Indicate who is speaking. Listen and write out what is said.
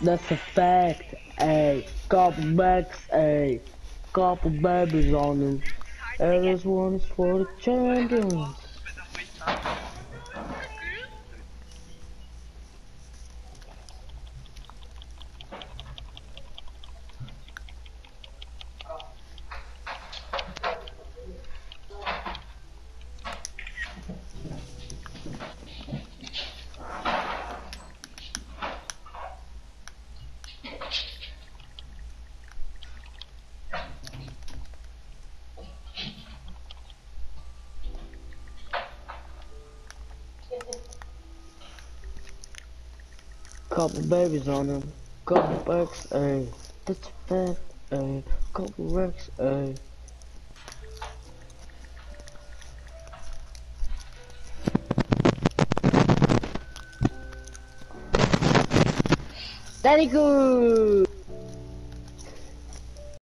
Speaker 1: That's a fact. A couple backs, a couple babies on them. And this one is for the champions. Couple babies on them. Couple backs, a that's a fact. A couple wrecks, a very good.